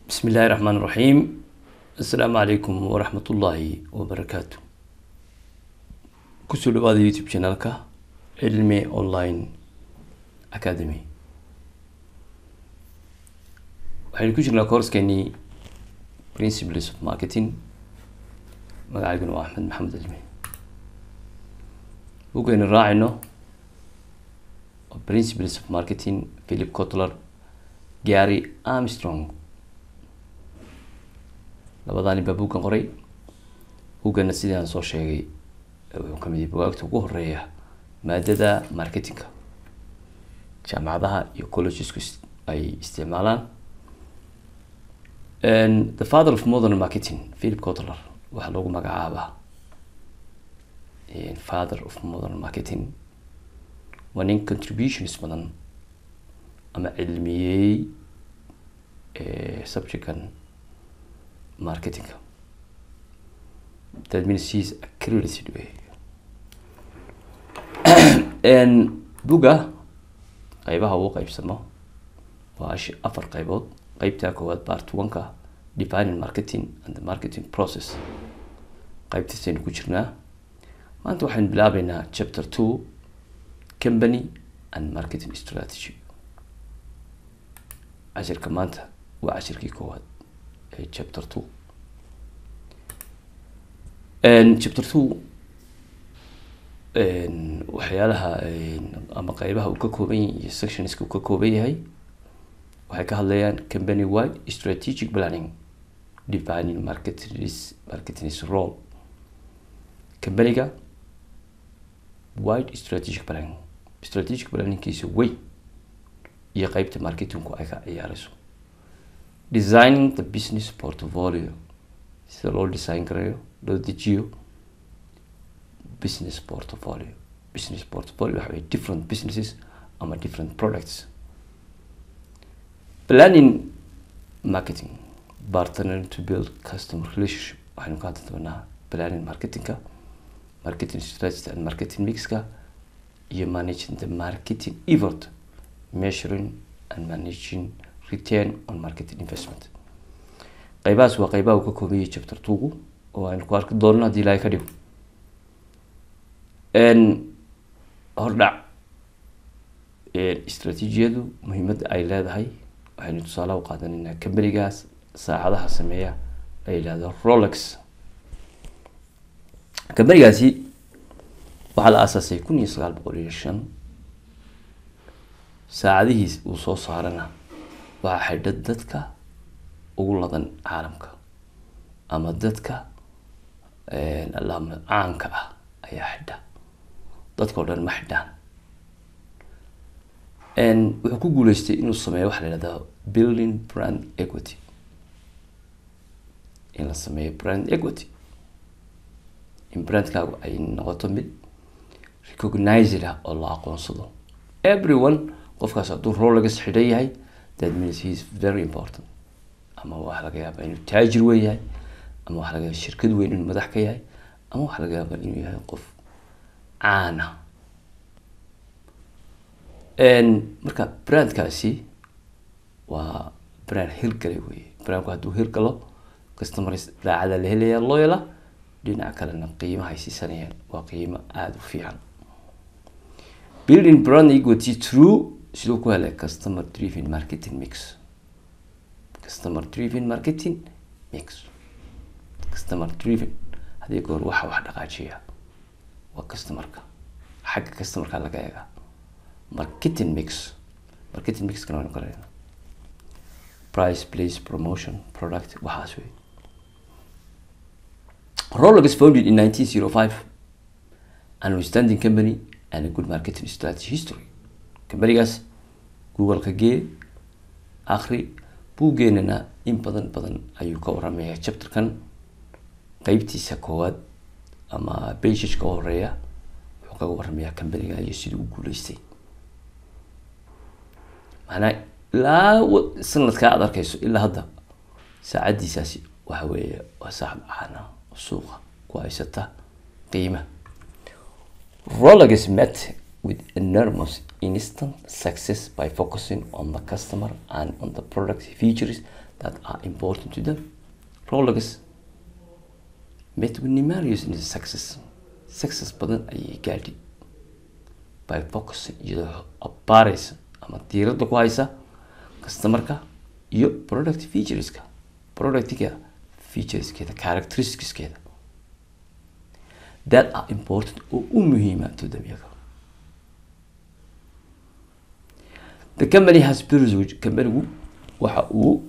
بسم الله الرحمن الرحيم. السلام عليكم ورحمة الله وبركاته. كسر بعض يوتيوب channelك علمي أونلاين أكاديمي. وحين كوجنا كورس كني Principles of Marketing مقعدنا أحمد محمد علمي. وكان الراعي إنه Principles of Marketing فيليب كوتلر جاري آرمسترونغ. labadani baa buuggan qoray. buuggana sidaan soo sheegay wuxuu ka mid yahay buugaagta ugu horeeya maadada marketingka jaamacadaha iyo collegesku ay isticmaalaan. And the father of modern marketing Philip Kotler waxaa loogu magacaabaa father of modern marketing. waa nin contributions badan ama cilmiyey subjectkan marketing. That means he's accredited way. And buga qaybaha uu qaybsamo waa afar qaybood. qaybta koowaad part 1ka defining marketing and the marketing process. qaybtiisaynu ku jirnaa. maanta waxaan bilaabaynaa chapter 2 company and marketing strategy. cashirka maanta waa cashirkii koowaad chapter 2. And chapter 2 waxyaalaha ama qaybaha uu ka kooban yahay iyo sectionska uu ka kooban yahay waxay ka hadlayaan company wide strategic planning, defining marketing's role. companyga wide strategic planning kiisa way iyo qaybta marketingku ay ka ciyaarayso. Designing the business portfolio. sida loo design karayo loo dejiyo business portfolio. business portfolio waxa way different businesses ama different products. Planning marketing, partnering to build customer relationship. waxaynu ka hadli doonaa planning marketingka, marketing strategy and marketing mixka, iyo managing the marketing effort, measuring and managing return on marketing investment. qaybaas waa qaybaha uu ka kooban yahay chapter 2 oo aynu ku arki doonno haddii Ilaahay ka dhigo. hordhac istaraatiijiyadu muhiimadda ay leedahay waxaynu tusaale u qaadanaynaa companygaas saacadaha sameeya la yidhaahdo Rolex. companygaasi waxaa la aasaasay 1905. saacadihiis uu soo saarana waxaa xidha dadka ugu ladan caalamka ama dadka caanka ah ayaa xidha. dadka oo dhan ma xidhaan. wuxuu ku guuleystay inuu sameeyo waxa la yidhahdo building brand equity. in la sameeyo brand equity, in brandkaagu ay noqoto mid recognized ah oo la aqoonsado. everyone qofkaas hadduu Rolex xidhan yahay, that means he is very important. ama waxa laga yaabaa inuu taajir weyn yahay, ama waxa laga yaabaa shirkad weyn inuu madax ka yahay, ama waxa laga yaabaa inuu yahay qof caan ah. marka brandkaasi waa brand hirgalay weeye. brandku hadduu hirgalo customers daacada la helaya loyal ah, dhinaca kalena qiimaha ay siisanayaan waa qiimo aada u fiican. building brand equity through sidoo ku helay customer driven marketing mix. customer driven marketing mix. customer driven hadii goor waxa wax dhaqaajiya waa customerka. xagga customerka laga eega. marketing mix kana waa kale. price, place, promotion, product waxaas wey. Rolex founded in 1905, an outstanding company and a good marketing strategy history. companygaas Google ka gee akhri buuggeenana in badan ayuu ka waramayaa. chapterkan qaybtiisa koowaad ama pageka horeeya wuxuu kaga waramayaa companyga iyo sidii uu guuleystay. macnaa ilaa sanadka aad arkayso ilaa hadda saacadiisaasi waxa weeye waa saaxib caana suuqa ku haysata qiima. Rolex met with enormous instant success by focusing on the customer and on the product features that are important to them. Rolex met with numerous in success badan ayay gaadhay by focusing iyadoo baaraysa ama diiradda ku haysa customerka iyo product featureska featureskeeda characteristicskeeda that are important oo u muhiima to them iyaga. The company has pursued companygu waxa uu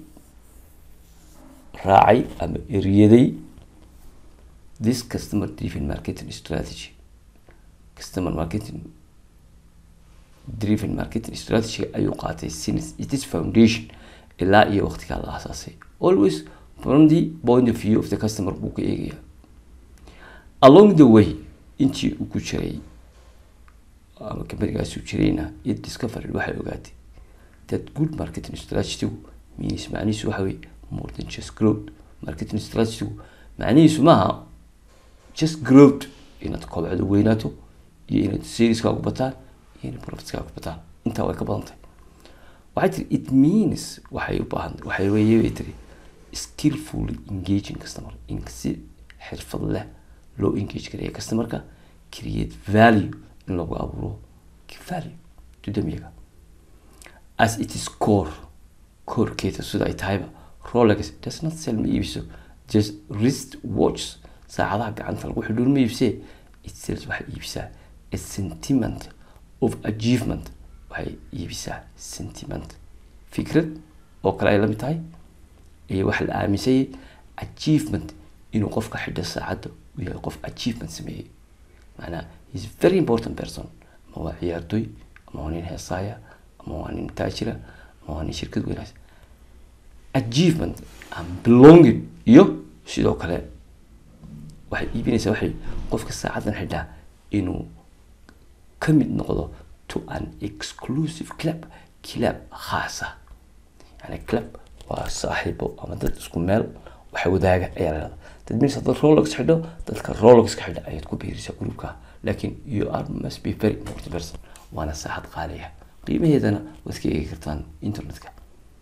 raacay ama eriyaday this customer driven marketing strategy. Customer marketing driven marketing strategy ayuu qaatay since its foundation ilaa iyo waqtiga la aasaasay, always from the point of view of the customer buu ka eegaya. Along the way intii uu ku jiray ama companygaas uu jirayna it discovered waxay ogaatay that good marketing strategy means macnihiisu waxa weeye more than just growth. Marketing strategy macnihiisu maaha just growth inaad kobcdo weynaato iyo inaad saleskaagu bataan iyo inaad profitskaagu bataan, intaa way ka badan tahay. waxay tiri it means waxay weeyay tiri skillfully engaging customer, in si xirfad leh loo engage gareeyo customerka, create value in lagu abuuro value to them iyaga. As it is core-keeda sida ay tahayba, Rolex does not sell ma iibiso just wrist watches, saacadaha gacanta lagu xidhuur ma iibsee, it sells waxay iibisaa a sentiment of achievement, waxay iibisaa sentiment fikrad oo kale ay la mid tahay iyo wax la aaminsay achievement inuu qofka xidha saacadda uu yahay qof achievement sameeyey. macnaa is very important person, ma waa ciyaartoy ama waa nin heesaaya ama waa nin taajira ama waa nin shirkad weynaas. Achievement and belonging iyo sidoo kale waxay iibinaysaa waxay qofka saacadan xidhaa inuu ka mid noqdo to an exclusive club khaas ah. yani club waa saaxiibo ama dad isku meel waxa wadaaga ayaa la dad means dad Rolex xidho dadka Rolex ka xidha ayaad ku biirisa groupka, laakiin you are must be very important person, waana saacad qaaliya qiimaheedana waad ka eegi kartaan internetka.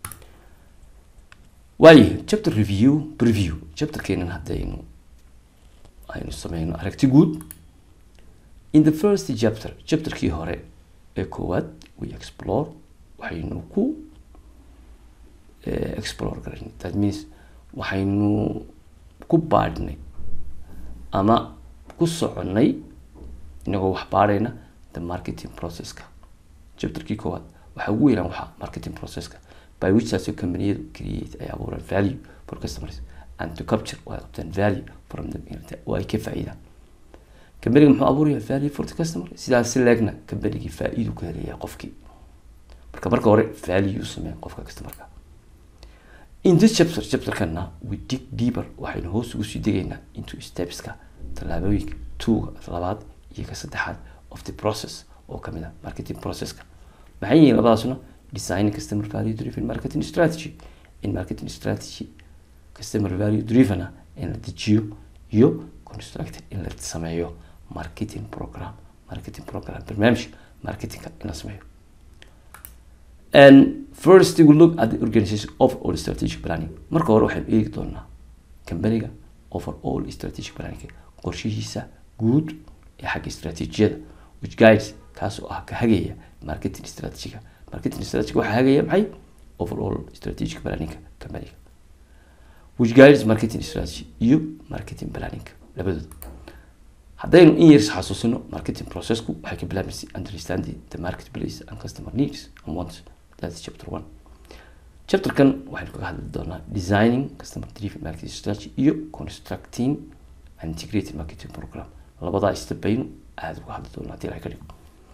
waayo chapter preview chapter keenan haddaynu aynu sameyno aragti guud. In the first chapterkii hore ee koowaad we explore waxaynu ku explore garan, that means waxaynu ku baadhnay ama ku soconay inagoo wax baadhayna the marketing processka. chapterkii koowaad waxa ugu weynaa waxa marketing processka by which as companyadu create ay abuuraan value for customers and to capture or obtain value from them oo ay ka faa'iidaan. companygu muxuu abuurayaa value for the customer, sidaas si leegna companygii faa'iido ku helaya qofkii. marka hore value sameeya qofka customerka. In this chapter we dig deeper, waxaynu hoos ugu sii degaynaa into stepska tallaabooyinka labaad iyo ka saddexaad of the process oo kamid ah marketing processka. maxay yihiin labadaasuna? Designing customer value driven marketing strategy. In marketing strategy customer value driven in la dejiyo iyo constructed in la sameeyo marketing program barnaamij marketingka in la sameeyo. And first we will look at the organization of all strategic planning. marka hore waxaan eegi doonaa companyga overall strategic planning, qorshihiisa guud ee xagga istiraatiijiyada, which guides kaas oo ah ka hagaya marketing strategy waxa hagaya maxay overall strategic planning companyga, which guides marketing strategy iyo marketing planning labadooda. haddaynu in yar xasuusino marketing processku waxay ka bilaabmaysaa understanding the marketplace and customer needs and wants. That's chapter 1. chapter kan waxaynu kaga hadli doonaa designing customer driven marketing strategy iyo constructing and integrating marketing program. labadaa step baynu aad uga hadli doonaa haddii la ka dhigo.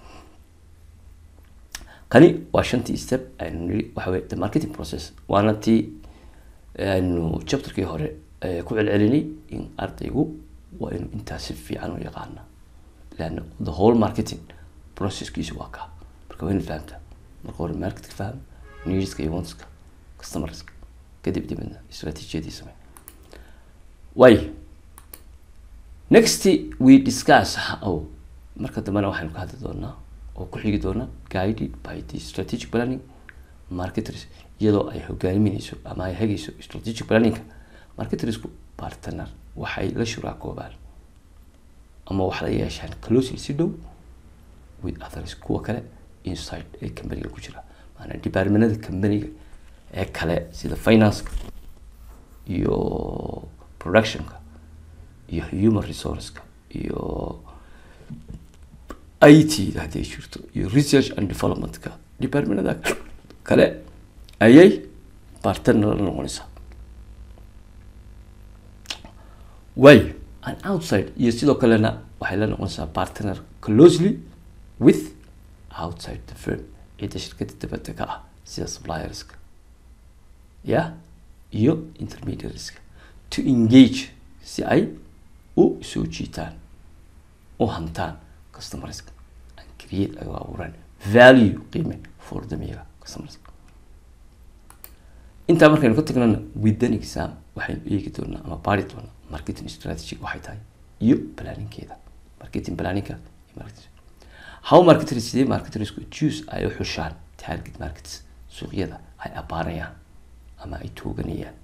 kani waa shantii step aynu niri waxa weeye the marketing process, waana tii aynu chapterkii hore ku celcelinay in ardaygu waa inuu intaas si fiican u yaqaana, laana the whole marketing processkiisu waa kaa. marka waa inuu fahamtaa marka hore marketing faham, needska iyo wantska customerska, kadib dibadna istiraatiijiyadii samee. way next we discuss how marka dambena waxaynu ka hadli doonaa oo ku xigi doona guided by the strategic planning marketers iyadoo ay hogaaminayso ama ay hagayso strategic planning marketersku partner waxay la shuraakoobaan ama wax la yeeshaan closely si dhow with others kuwa kale inside ee company-ga ku jira maana departmentada company-ga ee kale sida finance iyo production-ka iyo human resource-ka iyo IT hadday jirto iyo research and development-ka departmentada kale ayay partner la noqonaysaa way an outside iyo sidoo kalena waxay la noqonaysaa partner closely with outside the firm cidda shirkadda dibadda ka ah sida supplierska iyo intermediarieska to engage si ay u soo jiitaan u hantaan customerska and create ay abuuraan value qiime for them iyaga customerska intaa markaynu ka tagnana with an exam waxaynu eegi doonaa ama baari doonaa marketing strategy waxay tahay iyo planningkeeda marketing planningka iyo marketing how marketers sidee marketersku choose ay u xushaan target markets suuqyada ay abaarayaan ama ay tooganayaan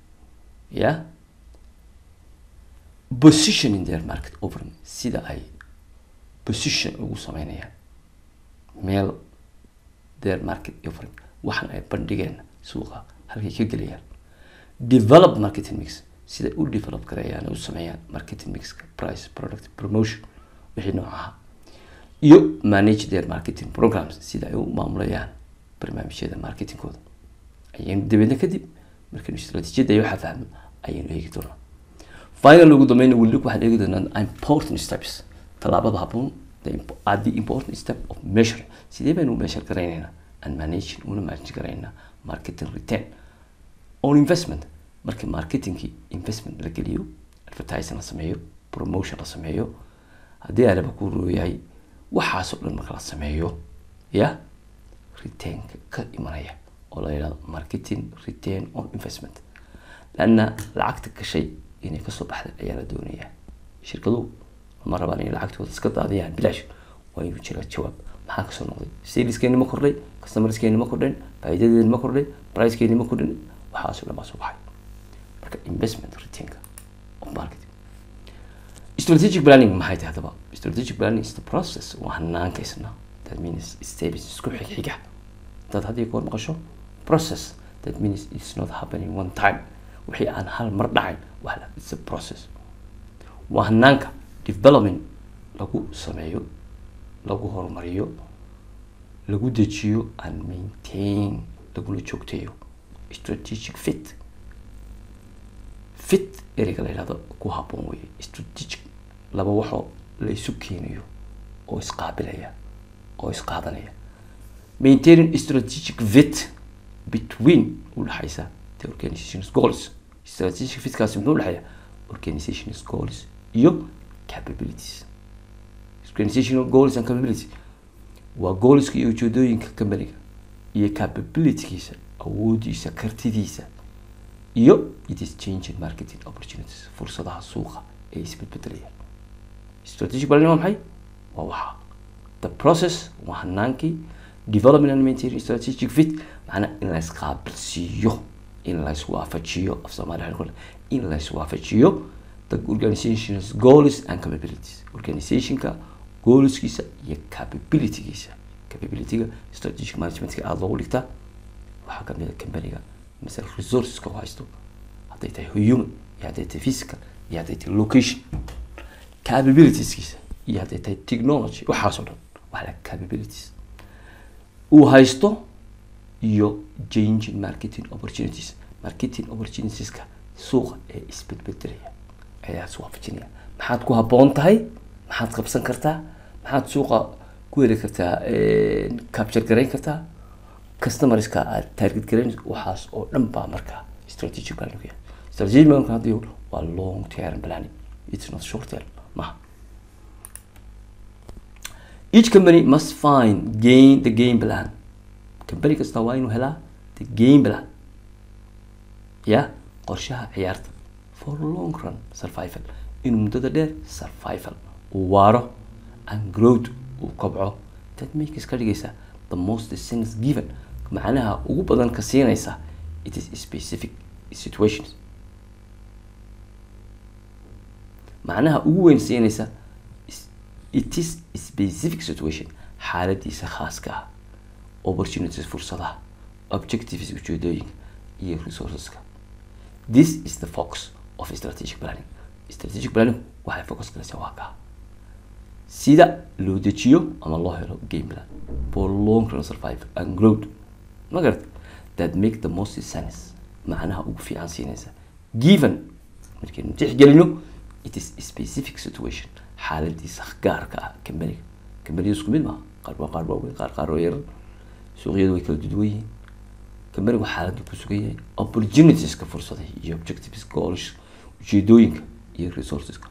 position in their market offering sida ay position ugu sameynayaan meel their market offering waxan ay bandhigeen suuqa halkay ka gelayaan develop marketing mix sida u develop karayaan u sameeyaan marketing mix price product promotion wixii noocaha iyo manage their marketing programs sida ay u maamulayaan barnaamijyada marketingkooda ayaynu dabeedna kadib markaynu istaraatiijiyada iyo waxa fahmo ayaynu eegi doonaa final ugu dambeyn weli waxaan eegi doonaa important steps talaabada habboon the important step of measure sidee baynu measure garaynaynaa and manage una manage garaynaa marketing return on investment marka marketingki investment la geliyo advertising la sameeyo promotion la sameeyo haddii aanaba ku rooyahay waxaas oo dhan marka la sameeyo return ka imanaya oo la yiraahdo marketing return on investment lana lacagta gashay inay kasoo baxda ayaa la doonayaa shirkaduhu ma rabaan inay lacagtooda iska daadiyaan bilaash waa inuu jira jawaab maxaa kasoo noqday saleskeeni ma kordhay customerskeeni ma kordhin faa'iidadeeni ma kordhay pricekeeni ma kordhin waxaas oo dhan baa soo baxay marka investment return of marketing strategic planning maxay tahay hadaba strategic planning is the process waa hanaanka isna that means steps isku xiga dad haddii goor maqasho process that means it's not happening one time wixii aan hal mar dhacayn waxa it's a process waa hanaanka development lagu sameeyo lagu horumariyo lagu dejiyo and maintain laguna joogteeyo strategic fit ereyga la yidhahdo ku habboon weeye strategic laba waxoo la isu keenayo oo isqaabilaya oo isqaadanaya maintaining strategic fit between udhaxaysa the organization's goals strategic fitkaasi muxuu udhaxaya organization's goals iyo capabilities organizational goals and capabilities waa goalska iyo ujeedooyinka company-ga iyo capabilitygiisa awoodiisa kartidiisa iyo it is changing marketing opportunities fursadaha suuqa ee isbedbedelayaan strategic planning waa maxay waa waxa the process waa hanaankii development and maintaining strategic fit macnaa in la isqaabilsiiyo in la iswaafajiyo af soomaaliya in la iswaafajiyo the organization's goals and capabilities organizationka goalskiisa iyo capabilitygiisa capabilityga strategic managementka aada loogu dhigtaa waxaa kamid a company-ga مثلا resources كو هايستو هديتي human يا هديتي physical يا هديتي location capabilities كيسا يا هديتي technology وحاسو دون وحلا capabilities وهايستو يو changing marketing opportunities كا سوق اسبت بدرية ايا سوق فجنيا maxaad ku haboon tahay maxaad qabsan kartaa maxaad suuqa ku heli kartaa capture gareyn kartaa customerska aad target gareyn waxaas oo dhan baa markaa strategic planning strategic planning hadii waa long term planning it's not short term each company must gain the game plan company kasta waa inuu helaa the game plan qorshaha ciyaarta for long run survival in muddada dheer survival waaro and growth kobco that makes ka dhigaysa the most things given macnaha ugu badan ka siinaysa it is specific situations. معناها ugu weyn siinaysa it is specific situation xaaladiisa khaaska ah, opportunities fursadaha, objectives ujeedooyinka iyo resourceska. This is the focus of strategic planning. Strategic planning waxay focus galaysaa waa kaa sida loo dejiyo ama loo helo game plan for long-term survival and growth. magarat that make the most sense macnaha ugu fiican siinaysa given markaynu tixgelino it is a specific situation xaaladiisa gaarka ah company isku mid ma qaar weyn qaar yar suuqyadu way kala duwan yihiin. company xaaladu ku sugan yahay opportunities ka fursadaha iyo objectives goals ujeedooyinka iyo resourceska.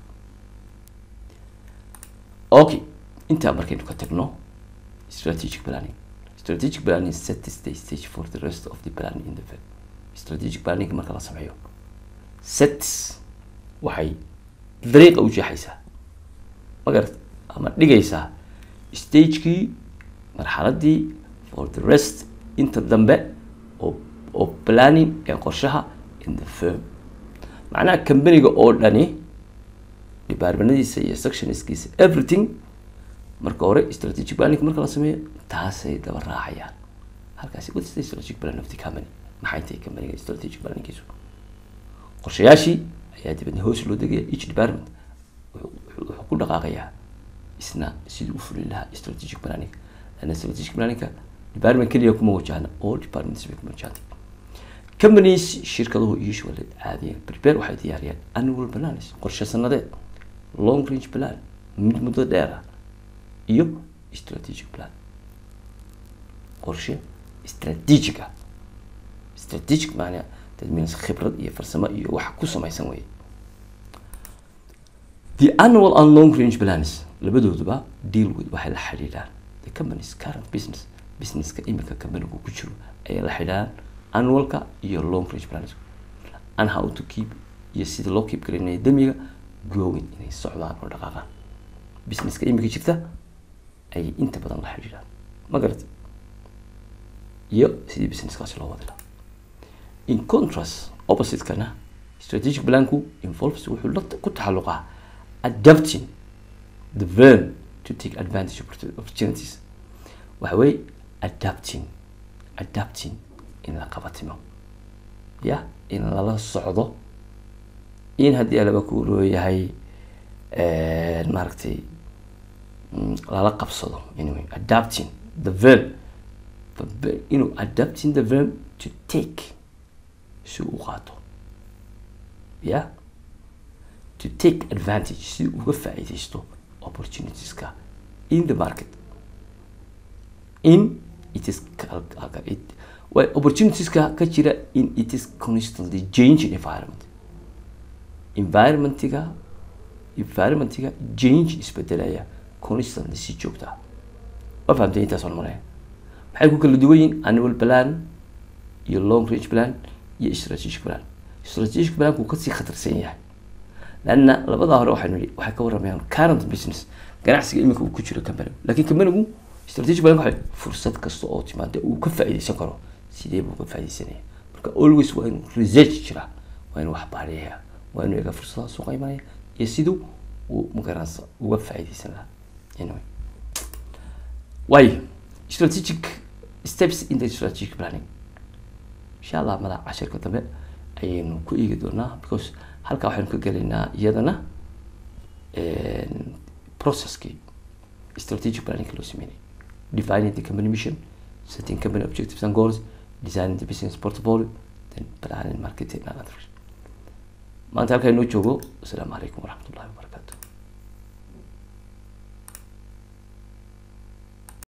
Okay, inta markaynu ka tagno strategic planning. Strategic planning sets the stage for the rest of the planning in the field. Strategic planning marka la sameeyo sets waxay dariiqa u jeexaysaa magarat ama dhigaysaa stagekii marxaladii for the rest inta dambe oo planning ee qorshaha in the firm. macnaha company-ga oo dhani departmentadiisa iyo sectionskiisa everything marka hore strategic planning marka la sameeyo taasay daba raacayaan halkaasi. What's the strategic plan of the company? maxay tahay company-ga strategic planning-kiisu? qorshayaashii ayaa dibadna hoos loo degaya. each department wuxuu ku dhaqaaqayaa isna sidii u fulin lahaa strategic planning. lana strategic planning-ka department keliya kuma wajahna, all departments bay kuma wajahantay. companies shirkaduhu usually caadiyan prepare waxay diyaariyaan annual plans qorshe sanadeed, long range plan mid muddo dheer ah iyo strategic plan qorshe strategic ah. strategic macnaha that means khibrad iyo farsamo iyo wax ku samaysan way. The annual and long range plans labadooduba deal with waxay la xiriiraan the company's current businesska imika company-gu ku jiro ay la xiriiraan annualka iyo long range plans and how to keep iyo sida loo keep galinaya damiga growing inay socdaan oo dhaqaaqaan. businesska imika jirta ay inta badan la xiriiraan magarat iyo sidii businesskaasi loo wadi lahaa. In contrast opposite-kana strategic plan-ku involves wuxuu ku taxalluqaa adapting the firm to take advantage of opportunities. waxa weeye adapting in la qabatimo ya in lala socdo in haddii laba ku leeyahay maaragtay lala qabsado. anyway adapting the verb adapting the verb to take si uu qaato ya to take advantage si uga faa'iidaysto opportunitieska in the market. in it is opportunitieska ka jira in it is constantly changing environmentiga change isbedelaya constantly si joogta. waa fahamtay intaas oo maray maxay ku kala duwan yihiin annual plan iyo long range plan iyo strategic plan. strategic plan ku ka sii khatarsan yahay لأن لبضع هروح وحكوا رميان current business ganacsiga imika uu ku jiro company laakiin company-gu strategic plan waxay fursad kasta oo timaado uu ka faa'iideysan karo sidee buu ka faa'iideysanaya. marka always waa inuu research jira, waa inuu wax baariyaa, waa inuu eega fursadaha suuqa imanaya iyo siduu uu magaranaysa uga faa'iideysan lahaa. anyway why strategic steps in the strategic planning insha Allah madax cashirka dambe ayaynu ku eegi doonaa because halka waxaan ka galaynaa iyadana processkii strategic planning loo sameeyay. defining the company mission, setting company objectives and goals, designing the business portfolio, then planning marketing and others. maanta halka inoo joogo. Assalaamu calaykum waraxmatullaahi wabarakaatuh.